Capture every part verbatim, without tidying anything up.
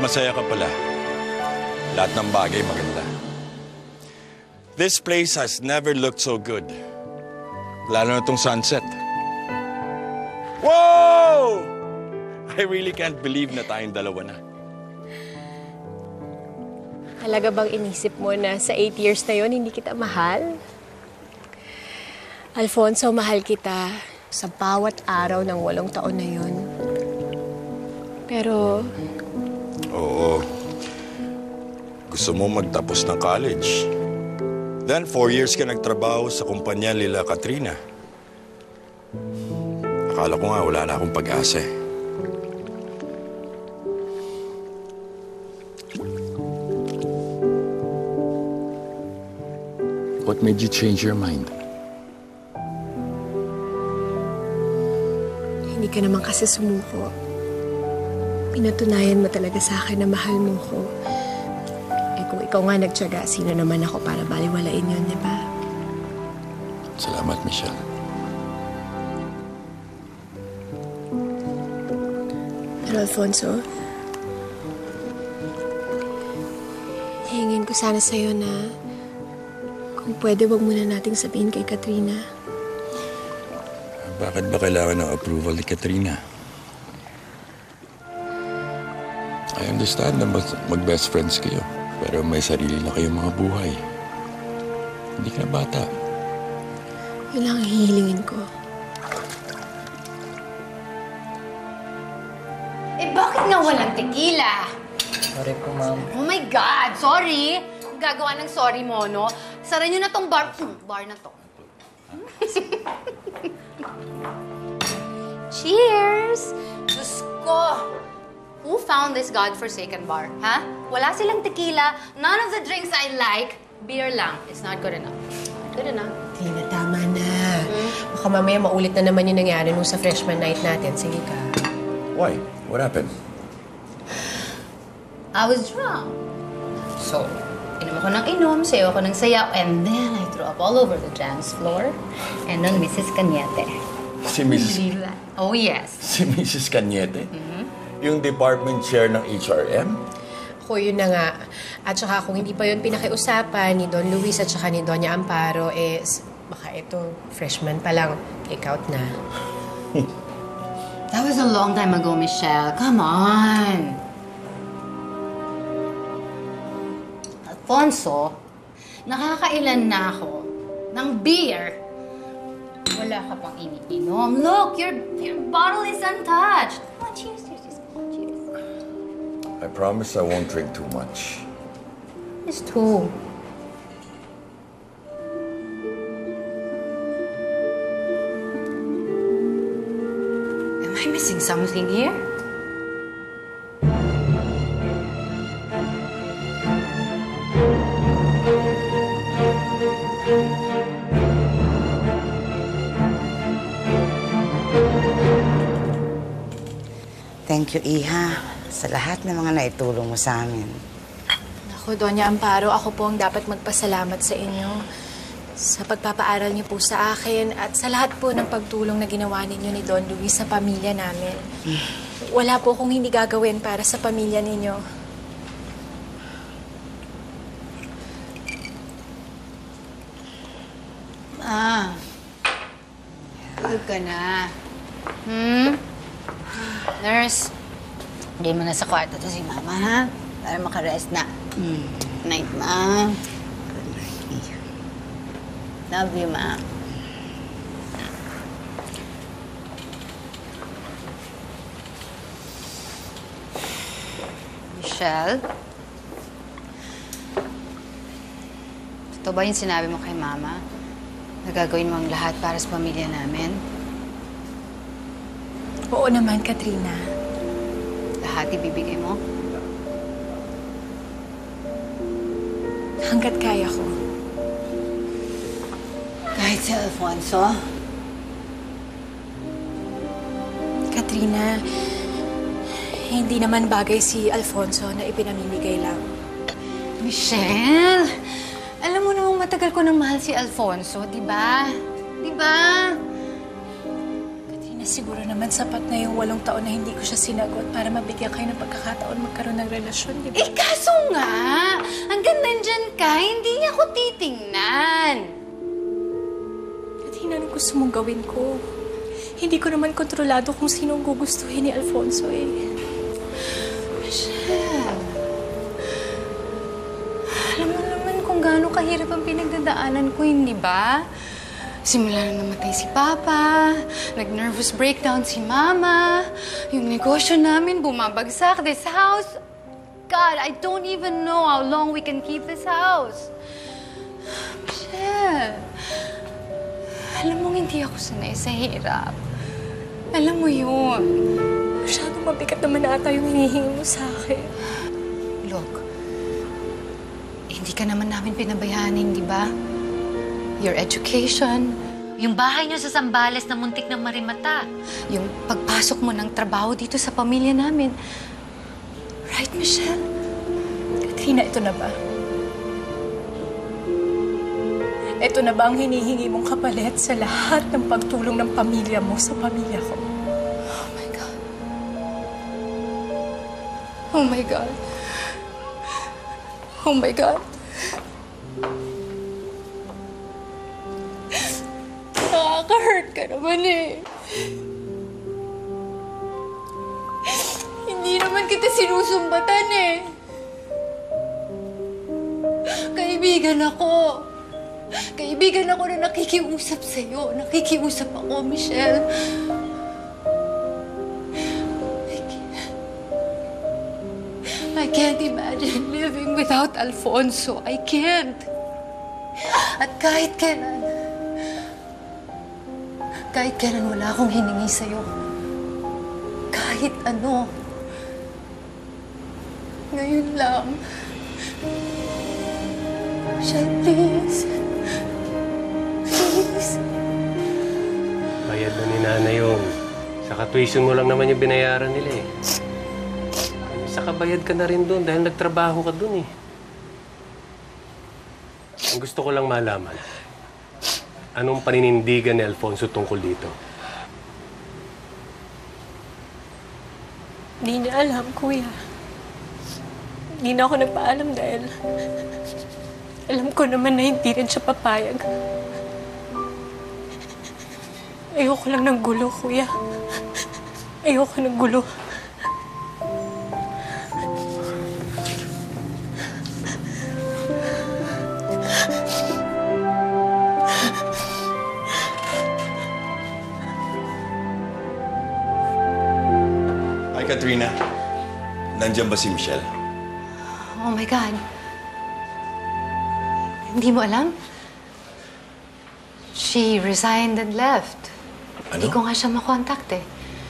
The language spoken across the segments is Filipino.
masaya ka pala. Lahat ng bagay maganda. This place has never looked so good. Lalo na itong sunset. Whoa! I really can't believe na tayong dalawa na. Talaga bang inisip mo na sa eight years na yon hindi kita mahal? Alfonso, mahal kita sa bawat araw ng walong taon na yon. Pero... Oo. Gusto mo magtapos ng college. Then, four years ka nagtrabaho sa kumpanya nila Katrina. Akala ko nga wala na akong pag-asa eh. What made you change your mind? Hindi ka naman kasi sumuko. Pinatunayan mo talaga sa akin na mahal mo ko. Eh kung ikaw nga nagtiyaga, sino naman ako para baliwalain yun, di ba? Salamat, Michelle. Pero Alfonso, hingin ko sana sa'yo na kung pwede, wag muna nating sabihin kay Katrina. Bakit ba kailangan ng approval ni Katrina? I understand na mag-best friends kayo, pero may sarili na kayong mga buhay. Hindi ka na bata. Yun lang ang hihilingin ko. Eh, bakit nga walang tequila? Sorry po, ma'am. Oh my God! Sorry! Gagawa ng sorry mo, no? Sara nyo na tong bar... Hmm, bar na to. Cheers! Diyos ko! Who found this godforsaken bar, ha? Wala silang tequila, none of the drinks I like. Beer lang. It's not good enough. Good enough. Tina, tama na. Hmm? Baka mamaya maulit na naman yung nangyari nung sa freshman night natin. Sige ka. Why? What happened? I was drunk. So, inom ako ng inom, sayo ako ng sayaw, and then I threw up all over the dance floor. And then Missus Cañete. Si Missus Believe that? Oh, yes. Si Missus Cañete? Mm-hmm. Yung department chair ng H R M? Ako, yun na nga. At saka kung hindi pa yun pinakiusapan ni Don Luis at saka ni Doña Amparo, eh, baka ito, freshman pa lang, kick out na. That was a long time ago, Michelle. Come on. Alfonso, nakakailan na ako ng beer. Wala ka pang iniinom. Look, your, your bottle is untouched. Come on, cheers, cheers, cheers. Come on, cheers. I promise I won't drink too much. It's two. Am I missing something here? Thank you, Iha, sa lahat ng mga naitulong mo sa amin. Ako, Doña Amparo, ako po ang dapat magpasalamat sa inyo sa pagpapaaral niyo po sa akin at sa lahat po ng pagtulong na ginawa ninyo ni Don Luis sa pamilya namin. Wala po akong hindi gagawin para sa pamilya ninyo. Ah, huwag ka na. Hmm? Nurse, hindi mo na sa kwarto to si Mama, ha? Para makarest na. Mm. Good night, Ma. Good night, Iha. Love you, Ma. Michelle? Totoo ba yung sinabi mo kay Mama? Na gagawin mo ang lahat para sa pamilya namin? Oo naman, Katrina. Lahat ibibigay mo? Hanggat kaya ko. Kahit si Alfonso? Katrina, hindi naman bagay si Alfonso na ipinamimigay lang. Michelle! Alam mo namang matagal ko nang mahal si Alfonso, di ba? Di ba? Katrina, na siguro naman sapat na yung walong taon na hindi ko siya sinagot para mabigyan kayo ng pagkakataon magkaroon ng relasyon, di ba? Eh, kaso nga, hanggang nandyan ka, hindi niya ako titingnan. At hinanong gusto mong gawin ko. Hindi ko naman kontrolado kung sino ang gugustuhin ni Alfonso eh. Michelle, alam mo naman kung gaano kahirap ang pinagdadaanan ko, hindi ba? Simula na namatay si Papa, nag-nervous breakdown si Mama, yung negosyo namin bumabagsak, this house. God, I don't even know how long we can keep this house. Michelle, alam mo hindi ako sanay sa hirap. Alam mo yun. Masyadong mabigat naman ata yung hinihingi mo sa akin. Look, hindi ka naman namin pinabayaanin, di ba? Your education, Yung bahay niyo sa Zambales na muntik na marimata. yung pagpasok mo ng trabaho dito sa pamilya namin. Right, Michelle? Katrina, ito na ba? Ito na ba ang hinihingi mong kapalit sa lahat ng pagtulong ng pamilya mo sa pamilya ko? Oh my God. Oh my God. Oh my God. Nakaka-hurt ka naman eh. Hindi naman kita sinusumbatan eh. Kaibigan ako. Kaibigan ako na nakikiusap sa'yo. Nakikiusap ako, Michelle. I can't, I can't imagine living without Alfonso. I can't. At kahit kailan, kahit kailan wala akong hiningi sa'yo. Kahit ano. Ngayon lang. Michelle, please. Please. Bayad na ni Nana yun. Sa tuition mo lang naman yung binayaran nila eh. Saka bayad ka na rin doon dahil nagtrabaho ka doon eh. Ang gusto ko lang malaman, anong paninindigan ni Alfonso tungkol dito? Hindi niya alam, kuya. Hindi na ako nagpaalam dahil alam ko naman na hindi rin siya papayag. Ayoko lang ng gulo, kuya. Ayoko ng gulo. Hi, Katrina. Nandiyan ba si Michelle? Oh my God. Hindi mo alam? She resigned and left. Ano? Hindi ko nga siya makontakt eh.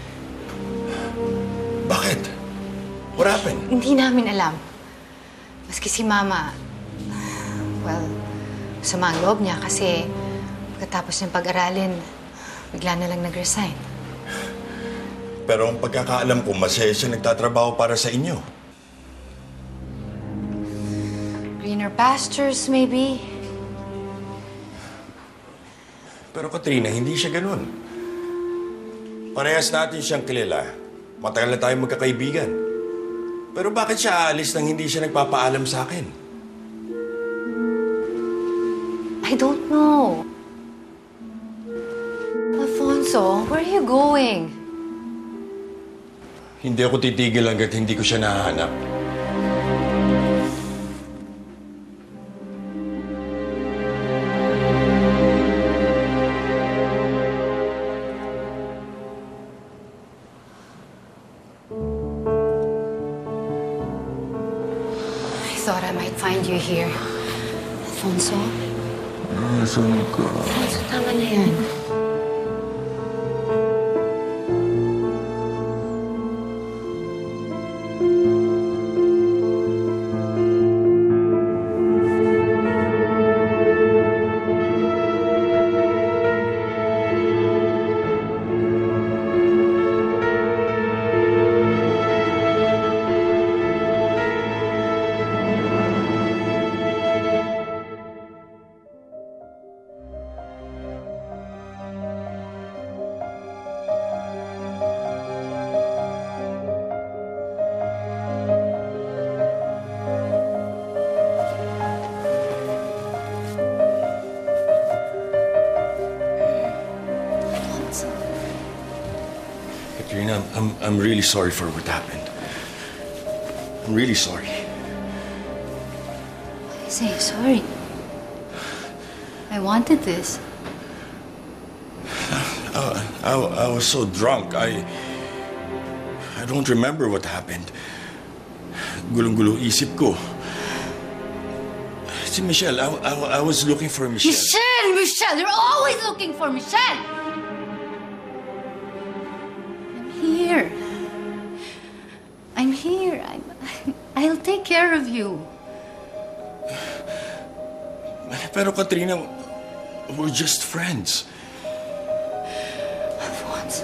Bakit? What happened? Hindi namin alam. Maski si Mama, well, sama ang loob niya kasi pagkatapos niyang pag-aralin, bigla na lang nag-resign. Pero ang pagkakaalam ko, masaya siya nagtatrabaho para sa inyo. Greener pastures, maybe? Pero Katrina, hindi siya ganun. Parehas natin siyang kilala. Matagal na tayong magkakaibigan. Pero bakit siya aalis nang hindi siya nagpapaalam sa akin? I don't know. Alfonso, where are you going? Hindi ako titigil hanggat hindi ko siya nahanap. I thought I might find you here. Alfonso? Nasaan ka? Alfonso, tama na yan. I'm, I'm really sorry for what happened. I'm really sorry. Say sorry. I wanted this. Uh, I, I was so drunk. I I don't remember what happened. Gulong-gulo isip ko. Si Michelle, I, I, I was looking for Michelle. Michelle! Michelle! You're always looking for Michelle! I'm here. I'm here. I'm, I'll take care of you. Pero Katrina, we're just friends. Alfonso.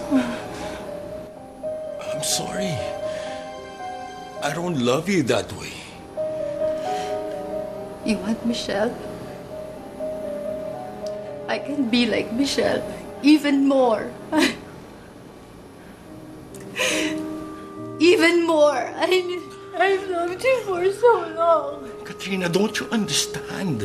I'm sorry. I don't love you that way. You want Michelle? I can be like Michelle, even more. Even more. I, I've loved you for so long. Katrina, don't you understand?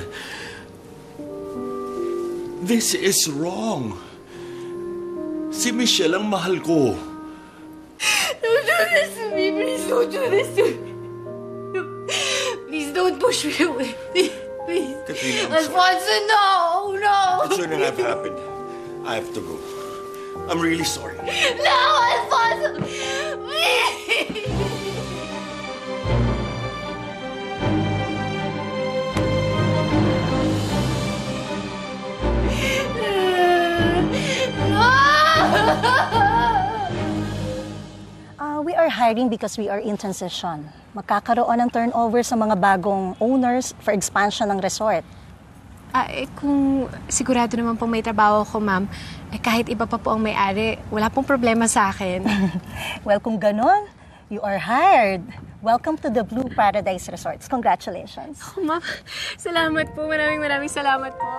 This is wrong. Si Michelle ang mahal ko. Don't do this to me. Please don't do this to me. Please don't push me away. Please. Please. Katrina, I'm Alfonso, sorry. no. No. It shouldn't have happened. I have to go. I'm really sorry. No, Alfonso. Please. Uh, we are hiring because we are in transition. Magkakaroon ng turnover sa mga bagong owners for expansion ng resort. Ah, eh, kung sigurado naman pong may trabaho ko, ma'am, eh kahit iba pa po ang may-ari, wala pong problema sa akin. Well, kung ganon, you are hired. Welcome to the Blue Paradise Resorts. Congratulations. Oh, ma'am, salamat po. Maraming maraming salamat po.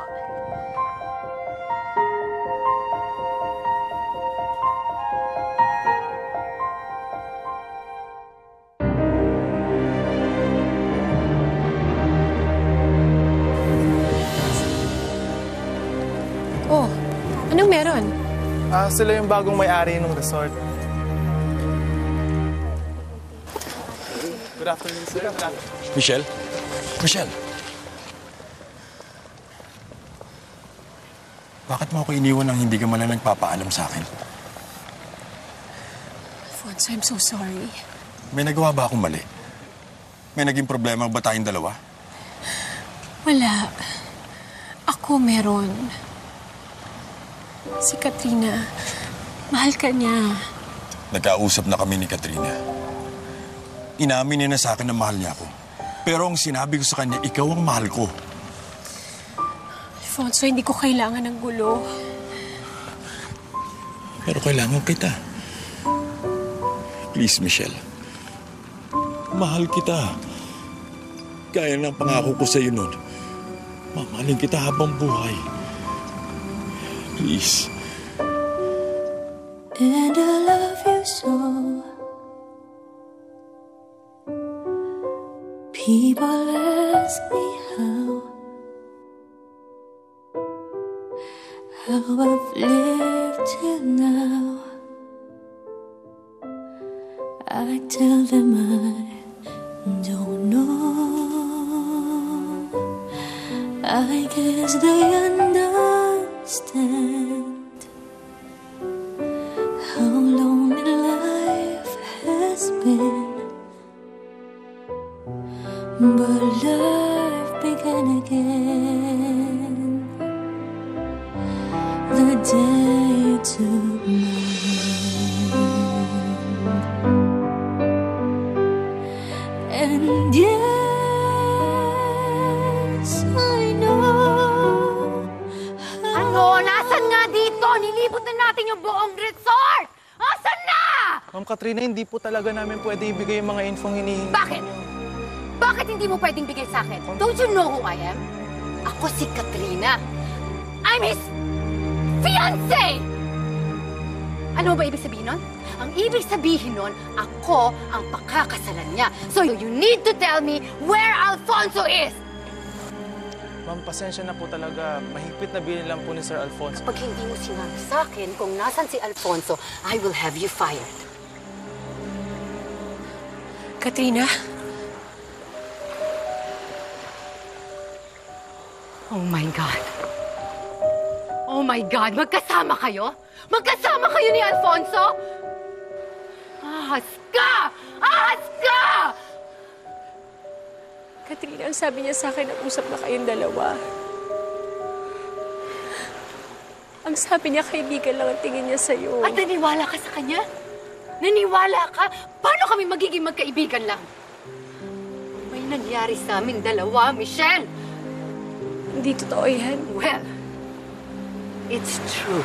Oh, anong meron? Ah, sila yung bagong may-ari ng resort. Good afternoon, sir. Good afternoon. Michelle? Michelle? Bakit mo ako iniwan nang hindi ka man lang nagpapaalam sa akin? Alfonso, I'm so sorry. May nagawa ba akong mali? May naging problema ba tayong dalawa? Wala. Ako meron. Si Katrina, mahal ka niya. Nagkausap na kami ni Katrina. Inamin niya na sa akin na mahal niya ako. Pero ang sinabi ko sa kanya, ikaw ang mahal ko. Alfonso, hindi ko kailangan ng gulo. Pero kailangan kita. Please, Michelle. Mahal kita. Gaya ng pangako ko sa'yo nun. Mamahalin kita habang buhay. Please. And I love you so. People ask me how, how I've lived till now. I tell them I don't know. I guess they understand how lonely life has been. But life began again the day you took mine. And yes, I know. Ano? Nasaan nga dito? Nilibot na natin yung buong resort! Asan na? Ma'am Katrina, hindi po talaga namin pwede ibigay yung mga infong hinihingi. Bakit? Bakit hindi mo pwedeng bigay sa akin? Don't you know who I am? Ako si Katrina. I'm his fiancé! Ano ba ibig sabihin nun? Ang ibig sabihin nun, ako ang pakakasalan niya. So you need to tell me where Alfonso is! Ma'am, pasensya na po talaga. Mahigpit na bilin lang po ni Sir Alfonso. Pag hindi mo sinabi sa akin kung nasan si Alfonso, I will have you fired. Katrina? Oh my God. Oh my God, magkasama kayo? Magkasama kayo ni Alfonso? Ahas ka! Ahas ka! Katrina, ang sabi niya sa akin, nag-usap na kayong dalawa. Ang sabi niya, kaibigan lang ang tingin niya sa'yo. At naniwala ka sa kanya? Naniwala ka? Paano kami magiging magkaibigan lang? May nangyari sa aming dalawa, Michelle! Hindi totoo yan. Well, it's true.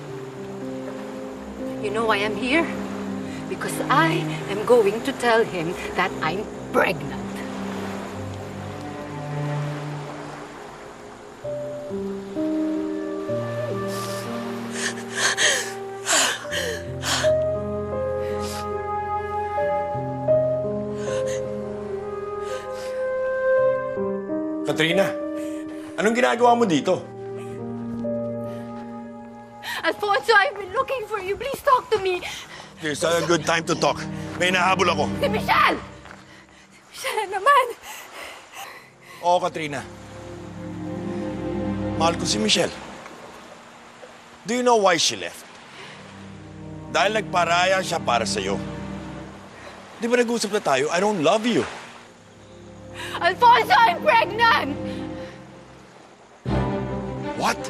You know why I'm here? Because I am going to tell him that I'm pregnant. Katrina, anong ginagawa mo dito? Alfonso, I've been looking for you. Please talk to me. There's a good time to talk. May nahabol ako. Si Michelle! Siya naman! Oo, Katrina. Mahal ko si Michelle. Do you know why she left? Dahil nagparaya siya para sa'yo. Di ba nag-usap na tayo, I don't love you. Alfonso, I'm pregnant! What?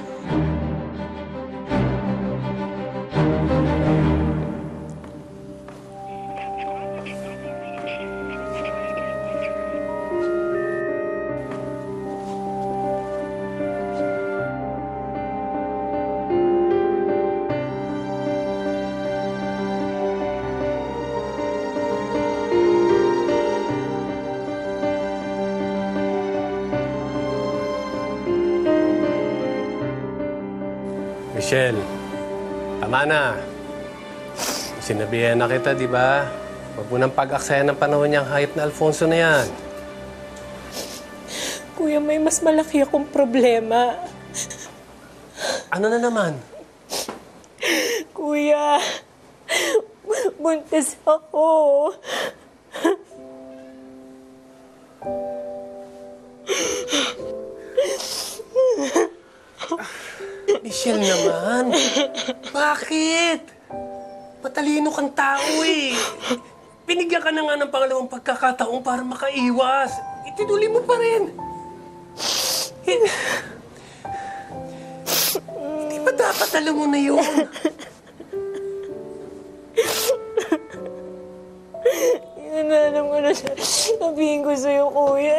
Michelle, tama na. Sinabihan na kita, di ba? Huwag mo nang pag-aksayan ng panahon niyang hayop na Alfonso na yan. Kuya, may mas malaki akong problema. Ano na naman? Kuya, buntis ako. Michelle naman. Bakit? Matalino kang tao eh. Binigyan ka na nga ng pangalawang pagkakataon para makaiwas. Itinuloy mo pa rin. Hindi ba dapat alam mo na yun? Inanalam ko na siya. Sabihin ko sa'yo, kuya.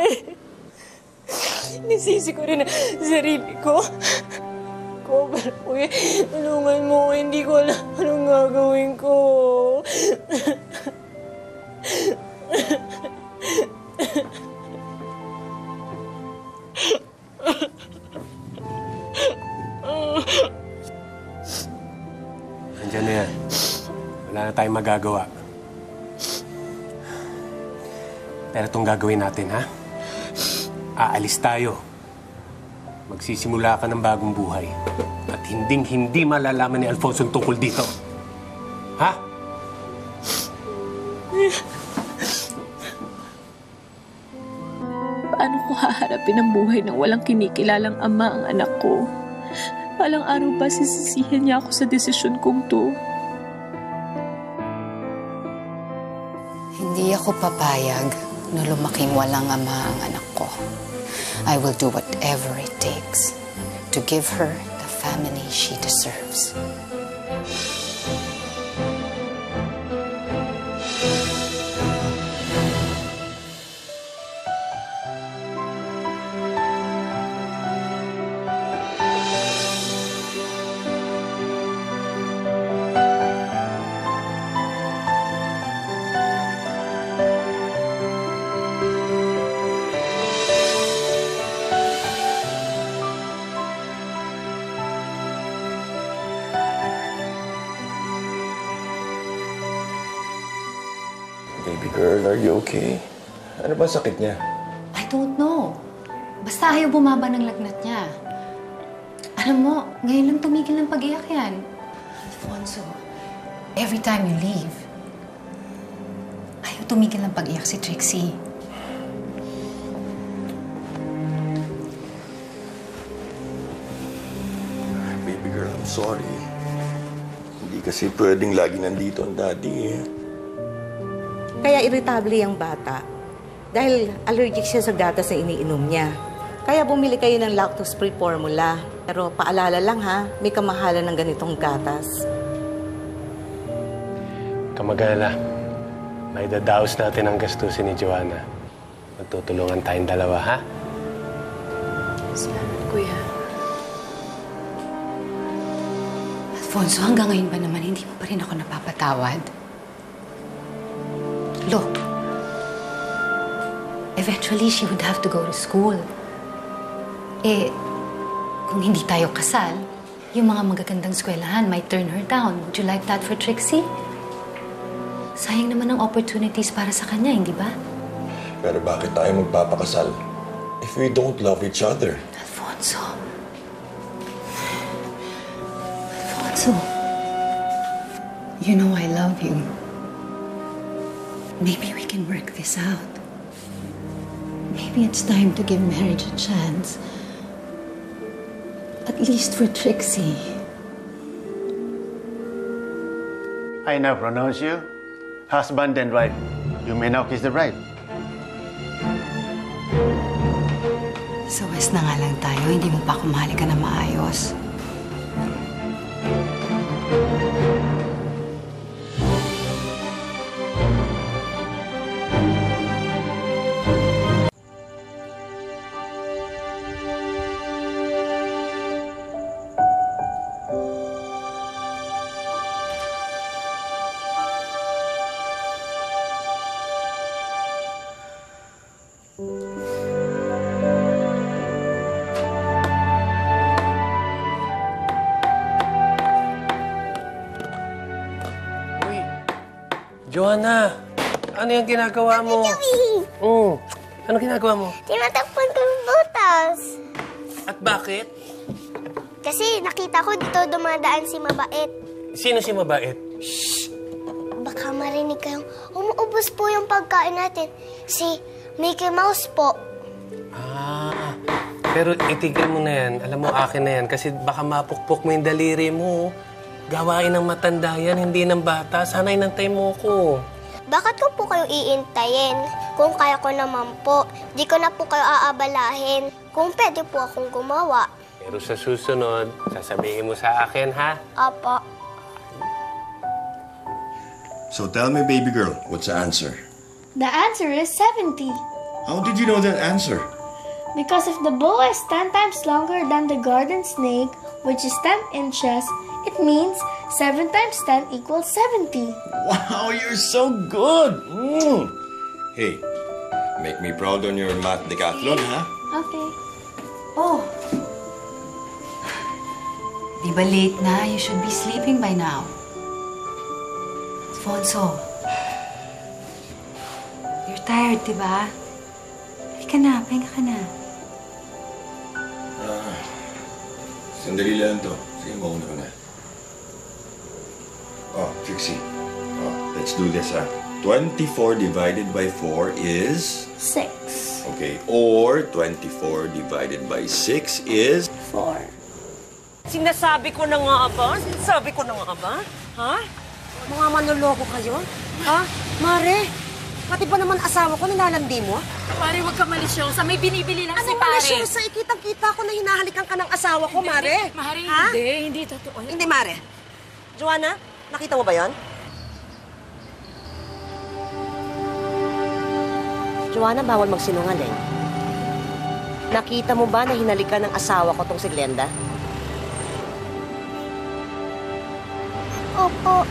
Nisisi ko rin ang sarili ko. Pero, kuya, tulungan mo. Hindi ko alam anong gagawin ko. Nandiyan na yan. Wala na tayong magagawa. Pero itong gagawin natin, ha? Aalis tayo. Magsisimula ka ng bagong buhay. At hinding-hindi malalaman ni Alfonso tungkol dito. Ha? Paano ko haharapin ang buhay ng walang kinikilalang ama ang anak ko? Palang araw ba sisisihan niya ako sa desisyon kong to? Hindi ako papayag na lumaking walang ama ang anak ko. I will do whatever it takes to give her the family she deserves. Baby girl, are you okay? Ano ba sakit niya? I don't know. Basta ayaw bumaba ng lagnat niya. Alam mo, ngayon lang tumigil ng pag-iyak yan. Alfonso, every time you leave, ayaw tumigil ng pag-iyak si Trixie. Baby girl, I'm sorry. Hindi kasi pwedeng lagi nandito ang daddy eh. Kaya irritable yung bata. Dahil allergic siya sa gatas na iniinom niya. Kaya bumili kayo ng lactose-free formula. Pero paalala lang ha, may kamahalan ng ganitong gatas. Kamag-alala, may dadaos natin ang gastusin ni Joanna. Magtutulungan tayong dalawa, ha? Salamat, Kuya. Alfonso, hanggang ngayon ba naman hindi mo pa rin ako napapatawad? Look, eventually she would have to go to school. Eh, kung hindi tayo kasal, yung mga magagandang eskwelahan might turn her down. Would you like that for Trixie? Sayang naman ang opportunities para sa kanya, hindi ba? Pero bakit tayo magpapakasal if we don't love each other? Alfonso. Alfonso. You know I love you. Maybe we can work this out. Maybe it's time to give marriage a chance. At least for Trixie. I now pronounce you husband and wife. You may now kiss the bride. Sa West na nga lang tayo, hindi mo pa ako mahalikan na maayos. Joanna, ano yung ginagawa mo? Mm. Ano ginagawa mo? Tinatakpan ko yung butas. At bakit? Kasi nakita ko dito dumadaan si Mabait. Sino si Mabait? Shh! Baka marinig kayong umuubos po yung pagkain natin. Si Mickey Mouse po. Ah, pero itigil mo na yan. Alam mo, akin na yan. Kasi baka mapukpok mo yung daliri mo. Gawain ng matanda yan, hindi ng bata. Sana inantay mo ko. Bakit ko po kayo iintayin? Kung kaya ko naman po, di ko na po kayo aabalahin. Kung pwede po akong gumawa. Pero sa susunod, sasabihin mo sa akin, ha? Apa. So tell me, baby girl, what's the answer? The answer is seventy. How did you know that answer? Because if the bow is ten times longer than the garden snake, which is ten inches, it means seven times ten equals seventy. Wow, you're so good! Mm. Hey, make me proud on your math decathlon, ha? Okay. Oh. Di ba late na? You should be sleeping by now. Alfonso. You're tired, di ba? Halika na, pahinga ka na. Ah, sandali lang to. Sige, mauna ko na. Oh, Trixie. Oh, let's do this, ha? twenty-four divided by four is... Six. Okay, or twenty-four divided by six is... Four. Sinasabi ko na nga ba? Sinasabi ko na nga ba? Ha? Mga manloloko kayo? Ha? Mare, pati ba naman asawa ko nilalandi mo? Mare, huwag ka malisyosa. May binibili lang si Anong pare. malisyosa? Ikitang-kita ko na hinahalikan ka ng asawa ko, Mare. Mare, ha? hindi. Hindi totoo. Hindi, Mare. Joanna, nakita mo ba yon? Joanna, bawal magsinungaling. Nakita mo ba na hinalikan ng asawa ko tong si Glenda? Opo.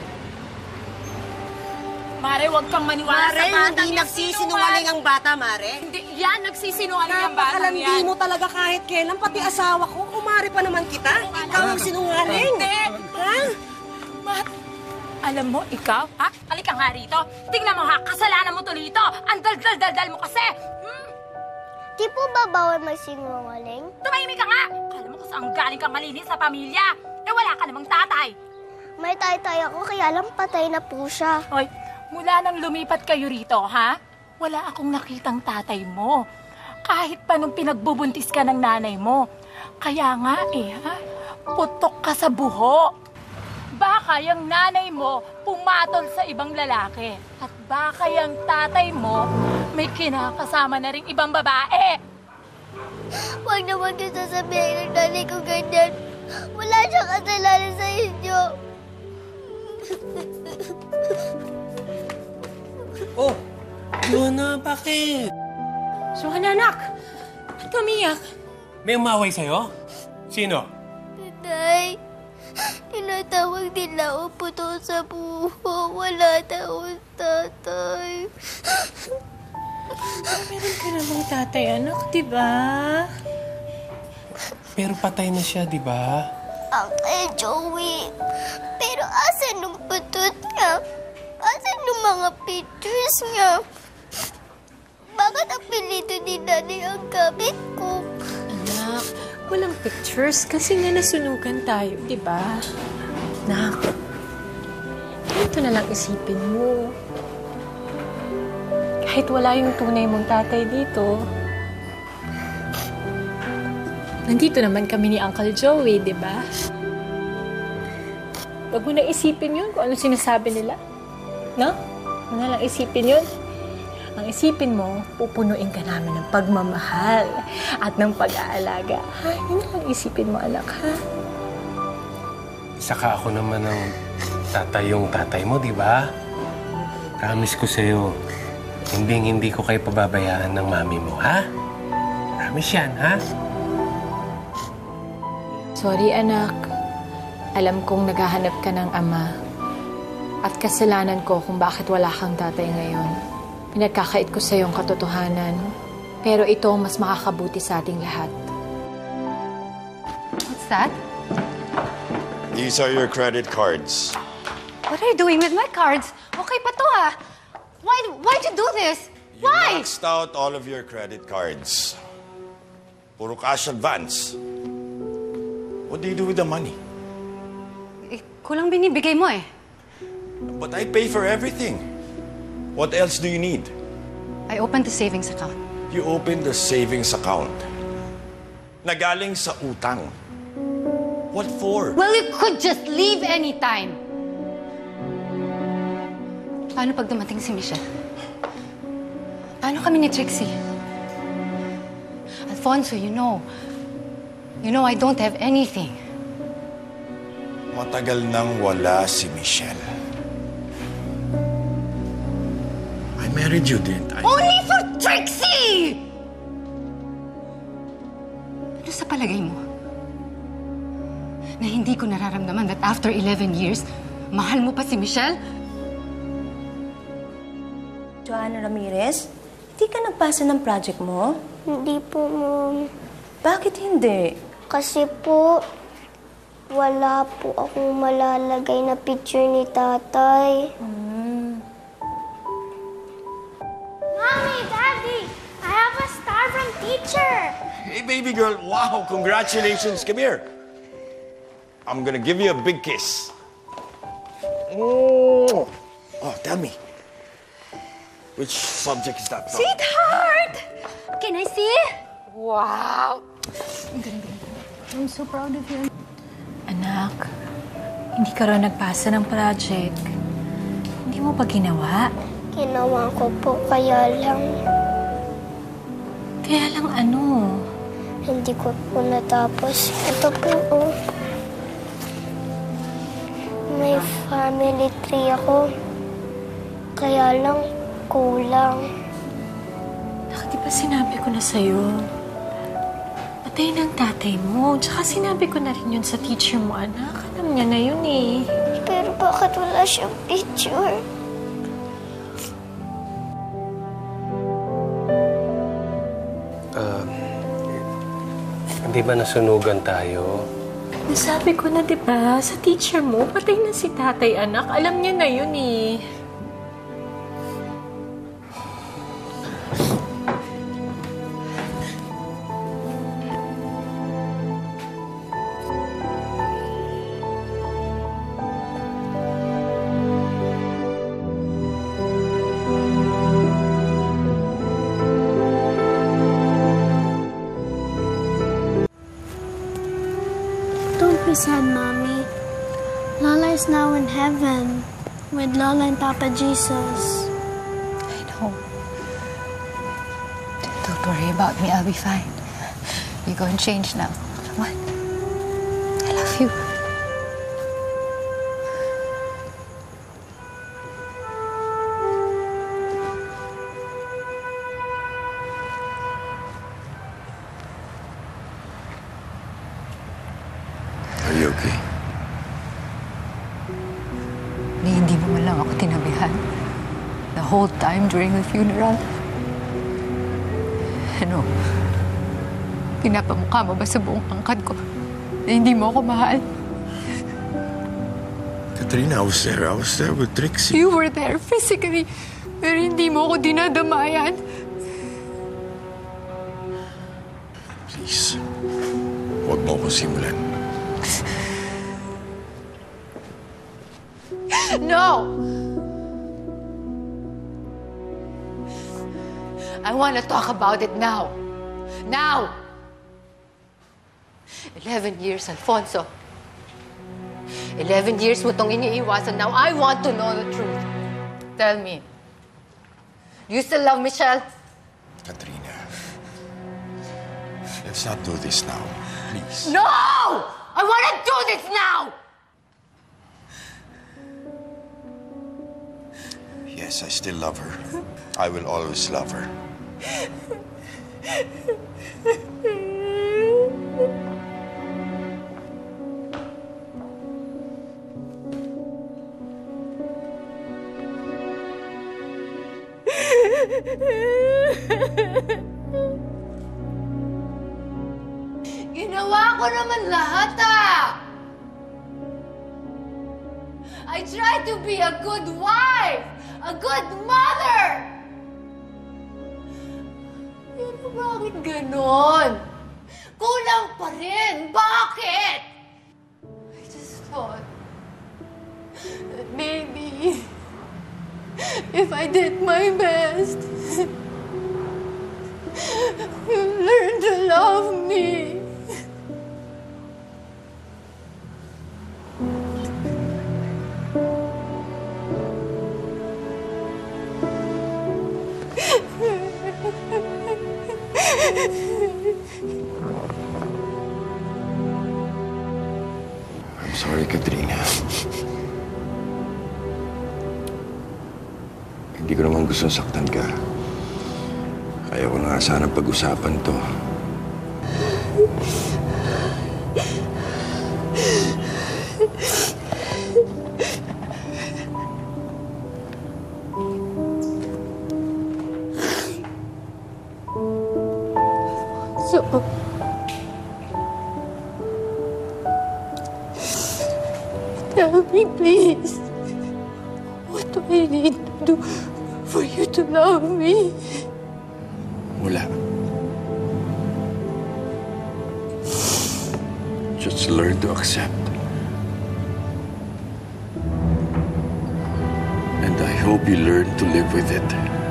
Mare, huwag kang maniwala Mare, sa batang hindi nagsisinungaling ang bata, Mare. Hindi, yan, nagsisinungaling ang batang yan. Napakalandi mo talaga kahit kailan, pati asawa ko. Kumari pa naman kita. Ikaw ang sinungaling. Hindi. Ha? Mat, alam mo, ikaw, ha? Halika nga rito. Tingnan mo, ha? Kasalanan mo to dito. Ang dal-dal-dal-dal mo kasi. Hmm? Di po ba bawal magsinungaling? Tumahimik ka nga. Kala mo kung saan galing kang malinis sa pamilya. Eh, wala ka namang tatay. May tay-tay ako, kaya lang patay na po siya. Hoy, Mula nang lumipat kayo rito, ha? Wala akong nakitang tatay mo. Kahit pa nung pinagbubuntis ka ng nanay mo. Kaya nga eh, ha? Putok ka sa buho. Baka yung nanay mo pumatol sa ibang lalaki. At baka yung tatay mo may kinakasama na rin ibang babae. Huwag naman kayo sasabihin ng nanay ko ganyan. Wala siyang kasalanan sa inyo. Oh, Joanna, bakit? Joanna, anak! Ba't ka umiyak? May umaway sa'yo? Sino? Nay, tinatawag nila ako puto sa buho. Wala daw ang tatay. Meron ka namang tatay, anak, di ba? Pero patay na siya, di ba? Uncle Joey, pero asan nung putot niya? Asan nung mga pictures niya? Bakit ang pilito ni Daddy ang gamit ko? Anak, walang pictures kasi nga nasunugan tayo, di ba? Nak, ito na lang isipin mo. Kahit wala yung tunay mong tatay dito, nandito naman kami ni Uncle Joey, di ba? Huwag mo na isipin yun kung ano sinasabi nila. No? Huwag na lang isipin yun. Ang isipin mo, pupunuin ka namin ng pagmamahal at ng pag-aalaga. Ha? Yun lang isipin mo, anak, ha? Saka ako naman ang tatay yung tatay mo, di ba? Promise ko sa'yo, hindi hindi ko kayo pababayaan ng mami mo, ha? Promise yan, ha? Sorry, anak. Alam kong naghahanap ka ng ama. At kasalanan ko kung bakit wala kang tatay ngayon. Pinagkakait ko sa iyong katotohanan. Pero ito ang mas makakabuti sa ating lahat. What's that? These are your credit cards. What are you doing with my cards? Okay pa to ah. Why, why'd you do this? You Why? maxed out all of your credit cards. Puro cash advance. What do you do with the money? Eh, kulang binibigay mo eh. But I pay for everything. What else do you need? I opened the savings account. You opened the savings account. Nagaling sa utang. What for? Well, you could just leave anytime. Paano pag dumating si Michelle? Paano kami ni Trixie? Alfonso, you know. You know I don't have anything. Matagal nang wala si Michelle. I married you, didn't I? Only for Trixie! Ano sa palagay mo? Na hindi ko nararamdaman that after eleven years, mahal mo pa si Michelle? Joanna Ramirez, hindi ka nagpasa ng project mo? Hindi po, Mom. Bakit hindi? Kasi po, wala po akong malalagay na picture ni Tatay. Hmm. Mommy, Daddy, I have a star from teacher. Hey, baby girl. Wow, congratulations. Come here. I'm gonna give you a big kiss. Oh, oh tell me. Which subject is that from? Sweetheart! Can I see? Wow! I'm so proud of you. Anak, hindi ka raw nagpasa ng project. Hindi mo pa ginawa? Ginawa ko po, kaya lang... Kaya lang ano? Hindi ko po natapos. Ito po, oh. May family tree ako. Kaya lang, kulang. Nak, di ba sinabi ko na sa'yo? Patay ng tatay mo. Tsaka sinabi ko na rin yun sa teacher mo, anak. Alam niya na yun eh. Pero bakit wala siyang picture? Uh, hindi ba nasunugan tayo? Nasabi ko na, di ba? Sa teacher mo, patay na si tatay, anak. Alam niya na yun eh. be sad, Mommy. Lola is now in heaven with Lola and Papa Jesus. I know. Don't worry about me. I'll be fine. You go and change now. Come on. I love you. Are you okay? Ni hindi mo man lang ako tinabihan. The whole time during the funeral. Ano? Pinapamukha mo ba sa buong angkan ko na hindi mo ako mahal? Katrina, I was there. I was there with Trixie. You were there physically, pero hindi mo ako dinadamayan. Please, huwag mo akong simulan. No! I want to talk about it now. Now! Eleven years, Alfonso. Eleven years mo itong iniiwasan. Now I want to know the truth. Tell me. Do you still love Michelle? Katrina, let's not do this now, please. No! I want to do this now! Yes, I still love her. I will always love her. Ginawa ko naman lahat, ah! I tried to be a good wife, a good mother! Pero bakit ganon? Kulang pa rin! Bakit? I just thought that maybe if I did my best, you'll learn to love me. I'm sorry, Katrina. Hindi ko naman gusto saktan ka. Ayaw ko na nga sanang pag-usapan to. So, tell me, please, what do I need to do for you to love me? Wala. Just learn to accept. And I hope you learn to live with it.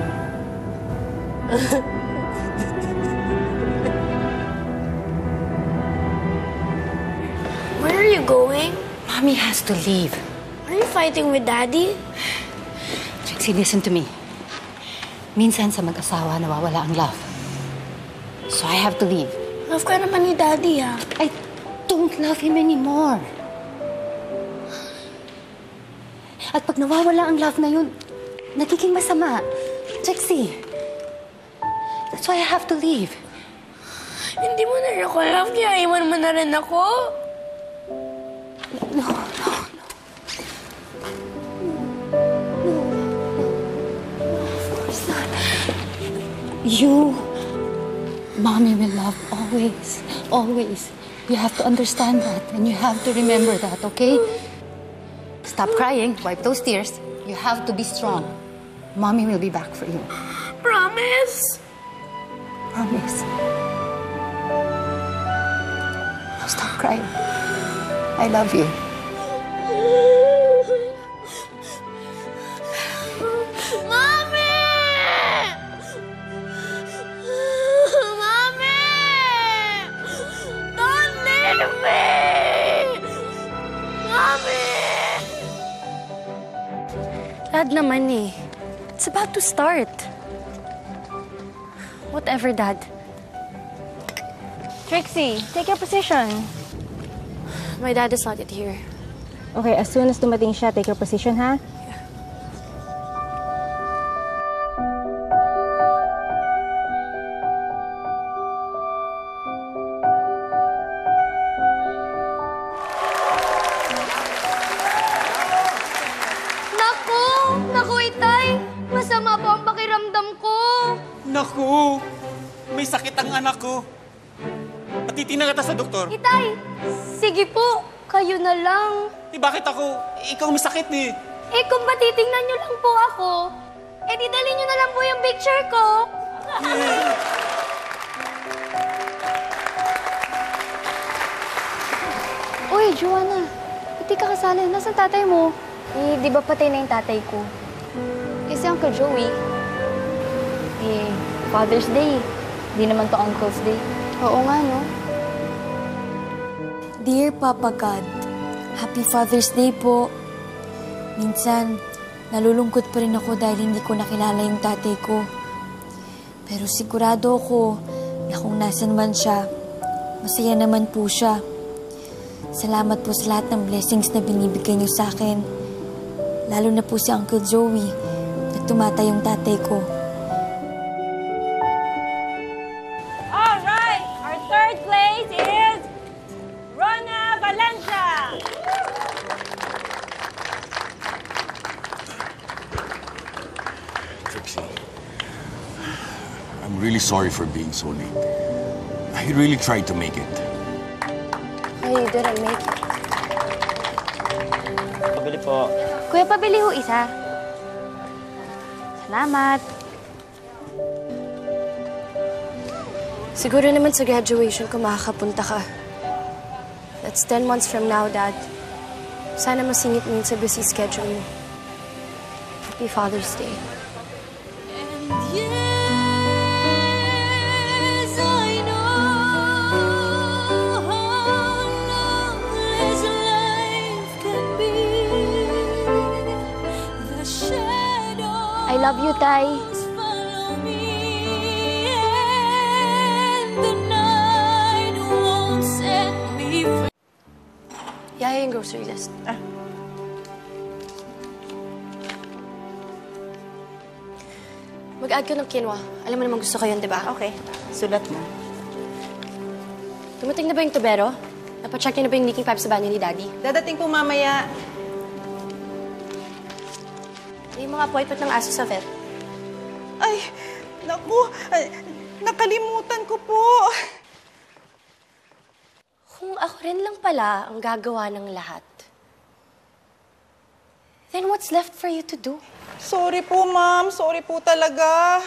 Where are you going? Mommy has to leave. Are you fighting with Daddy? Trixie, listen to me. Minsan sa mag-asawa nawawala ang love. So I have to leave. Love ka naman ni Daddy, ah. I don't love him anymore. At pag nawawala ang love na yun, nagiging masama. Trixie, that's why I have to leave. Hindi mo na rin ako love, kaya iwan mo na rin ako. No, no, no. You, Mommy will love always, always. You have to understand that, and you have to remember that, okay? Stop crying, wipe those tears. You have to be strong. Mommy will be back for you. Promise? Promise. Now stop crying. I love you. Dad naman eh. It's about to start. Whatever, Dad. Trixie, take your position. My dad is not yet here. Okay, as soon as dumating siya, take your position, ha? Naku! Naku, Itay! Masama po ang pakiramdam ko. Naku! May sakit ang anak ko. Patitingnan kita sa doktor. Itay! Sige po, kayo na lang. Eh, bakit ako? Ikaw may sakit eh. Eh, kung patitingnan nyo lang po ako, eh, di dali nyo na lang po yung picture ko. Uy, Joanna. Hindi ka kasali. Nasaan tatay mo? Eh, di ba patay na yung tatay ko? Eh, si Uncle Joey. Eh, Father's Day. Di naman to Uncle's Day. Oo nga, no? Dear Papa God, Happy Father's Day po. Minsan, nalulungkot pa rin ako dahil hindi ko nakilala yung tatay ko. Pero sigurado ako na kung nasan man siya, masaya naman po siya. Salamat po sa lahat ng blessings na binibigay niyo sa akin. Lalo na po si Uncle Joey na tumatay yung tatay ko. Alright, our third place is Rona Valencia. Trixie, I'm really sorry for being so late. I really tried to make it. Oh, you didn't make it. Pabili po. Kuya, pabili ho isa. Salamat. Siguro naman sa graduation ko makakapunta ka. That's ten months from now, Dad. Sana masingit mo yun sa busy schedule mo. Happy Father's Day. I love you, Tay. Yaya yung grocery list. Ah. Mag-add ka ng quinoa. Alam mo naman gusto ko yun, di ba? Okay. Sulat mo. Dumating na ba yung tubero? Napacheck niyo na ba yung leaking pipe sa banyo ni Daddy? Dadating po mamaya. Yung mga appointment ng aso sa vet. Ay, naku, ay, nakalimutan ko po. Kung ako rin lang pala ang gagawa ng lahat, then what's left for you to do? Sorry po, ma'am. Sorry po talaga.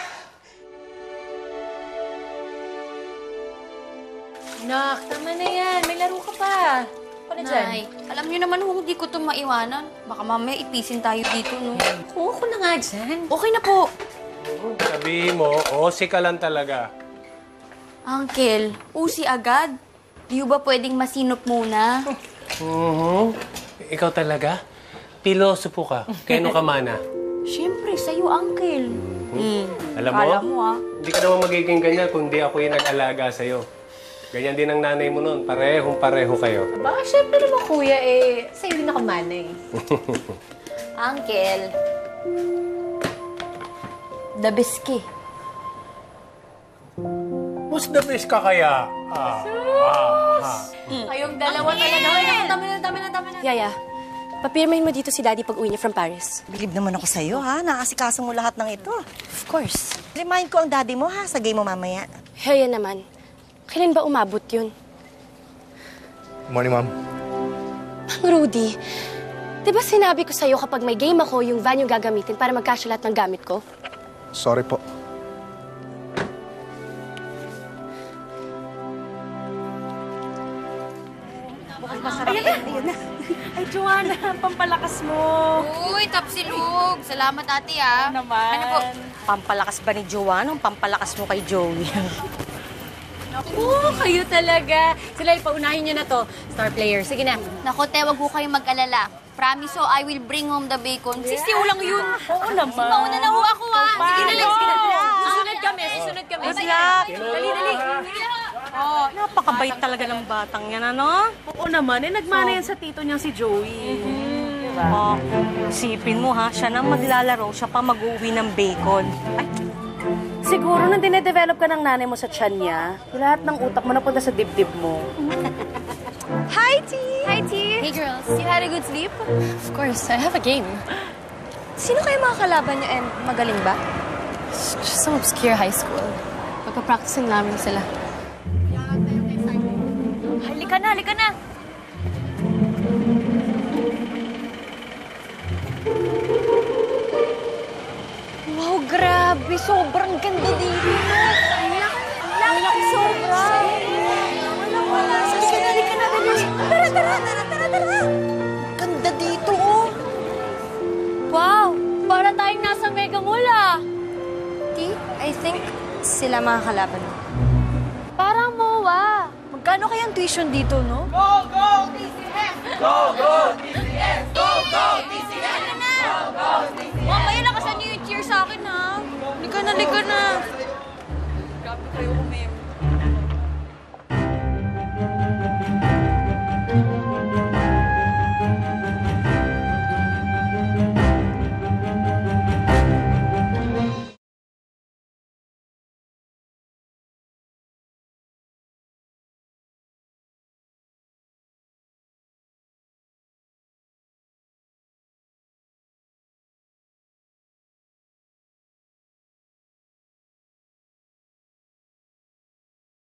Nak, tama na yan. May laro ka pa. Ano dyan? Nay, alam niyo naman kung hindi ko ito maiwanan. Baka mamaya ipisin tayo dito, no? Oo, ako na nga dyan. Okay na po. Sabihin mo, osi ka lang talaga. Uncle, usi agad. Di ba pwedeng masinop muna? Mhm. Ikaw talaga? Pilosopo ka. Keno ka mana? Siyempre, sa'yo, Uncle. Hmm. Alam mo, Kala mo, ah. hindi ka naman magiging ganyan kundi ako yung nag-alaga sa'yo. Ganyan din ang nanay mo noon. Parehong-pareho kayo. Baka syempre naman, kuya, eh, sa'yo din ako manay. Uncle, the biski. Who's the best ka kaya? Ah, ah, ah. Kayong dalawa talaga. Ay, naku, tama na, tama na, tama na. Yaya, papirmahin mo dito si Daddy pag uwi niya from Paris. Bilib naman ako sa'yo, ha? Nakasikaso mo lahat ng ito. Of course. Remind ko ang daddy mo, ha? Sagay mo mamaya. Yaya naman. Kailan ba umabot yun? Morning, ma'am. Mang Rudy, di ba sinabi ko sa'yo kapag may game ako, yung van yung gagamitin para magkasya lahat ng gamit ko? Sorry po. Ayan na. Ayan na. Ay, Joanna, pampalakas mo. Uy, tapsilog. Salamat, ate, ah. Ano naman? Ano po? Pampalakas ba ni Joanna? Ang pampalakas mo kay Joey? Oo, kayo talaga. Sila, ipaunahin niyo na to. Star player. Sige na. Naku, te, wag ko kayong mag-alala. Promise, so I will bring home the bacon. Sisiw lang yun. Oo naman. Mauna na ho ako, ha? Sige na lang, sige na lang. Susunod kami, susunod kami. Good luck. Dali, dali. Oh, napakabait talaga ng batang yan, ano? Oo naman, eh, nagmana yan sa tito niyang si Joey. Diba? Oh, isipin mo ha, siya na maglalaro, siya pa mag-uwi ng bacon. Ay, Siguro nung dinedevelop ka ng nanay mo sa tiyan niya, lahat ng utak mo napunta sa dibdib mo. Hi, T! Hi, T. Hey, girls. You had a good sleep? Of course, I have a game. Sino kayo mga kalaban niyo and magaling ba? It's just some obscure high school. Pagpa-practicing namin sila. Halika na, halika na. Wow, grabe. Sobrang ganda dito. Ang laki sobra. Walang wala. Halika na, halika na. Tara, tara, tara, tara, tara. Ganda dito, oh. Wow, para tayong nasa Mega Mall, ah. T, I think sila mga kalaban mo. Parang mowa. Magkano kayang tuition dito, no? Go, go, T C S! Go, go, T C S! Go, go, T C S! Go, go, T C S! Mamaya lakasan niyo yung cheer sa akin, ha? Lika na, lika na.